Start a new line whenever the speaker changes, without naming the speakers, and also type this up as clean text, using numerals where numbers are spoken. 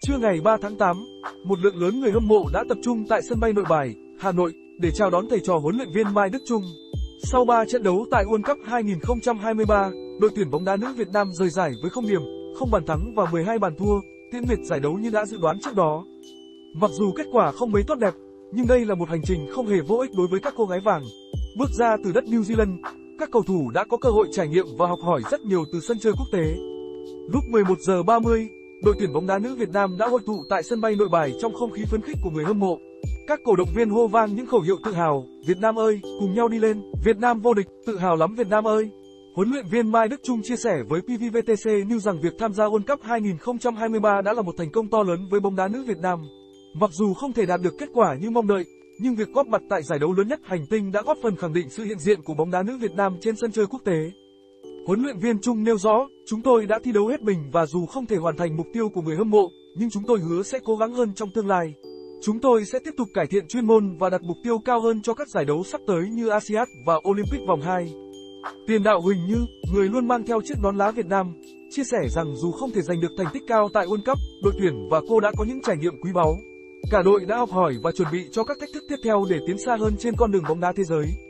Trưa ngày 3 tháng 8, một lượng lớn người hâm mộ đã tập trung tại sân bay Nội Bài, Hà Nội để chào đón thầy trò huấn luyện viên Mai Đức Chung. Sau 3 trận đấu tại World Cup 2023, đội tuyển bóng đá nữ Việt Nam rời giải với 0 điểm, 0 bàn thắng và 12 bàn thua, tiễn biệt giải đấu như đã dự đoán trước đó. Mặc dù kết quả không mấy tốt đẹp, nhưng đây là một hành trình không hề vô ích đối với các cô gái vàng. Bước ra từ đất New Zealand, các cầu thủ đã có cơ hội trải nghiệm và học hỏi rất nhiều từ sân chơi quốc tế. Lúc 11 giờ 30, đội tuyển bóng đá nữ Việt Nam đã hội tụ tại sân bay Nội Bài trong không khí phấn khích của người hâm mộ. Các cổ động viên hô vang những khẩu hiệu tự hào, Việt Nam ơi, cùng nhau đi lên, Việt Nam vô địch, tự hào lắm Việt Nam ơi. Huấn luyện viên Mai Đức Chung chia sẻ với PVTC News rằng việc tham gia World Cup 2023 đã là một thành công to lớn với bóng đá nữ Việt Nam. Mặc dù không thể đạt được kết quả như mong đợi, nhưng việc góp mặt tại giải đấu lớn nhất hành tinh đã góp phần khẳng định sự hiện diện của bóng đá nữ Việt Nam trên sân chơi quốc tế. Huấn luyện viên Chung nêu rõ, chúng tôi đã thi đấu hết mình và dù không thể hoàn thành mục tiêu của người hâm mộ, nhưng chúng tôi hứa sẽ cố gắng hơn trong tương lai. Chúng tôi sẽ tiếp tục cải thiện chuyên môn và đặt mục tiêu cao hơn cho các giải đấu sắp tới như ASEAN và Olympic vòng 2. Tiền đạo Huỳnh Như, người luôn mang theo chiếc nón lá Việt Nam, chia sẻ rằng dù không thể giành được thành tích cao tại World Cup, đội tuyển và cô đã có những trải nghiệm quý báu. Cả đội đã học hỏi và chuẩn bị cho các thách thức tiếp theo để tiến xa hơn trên con đường bóng đá thế giới.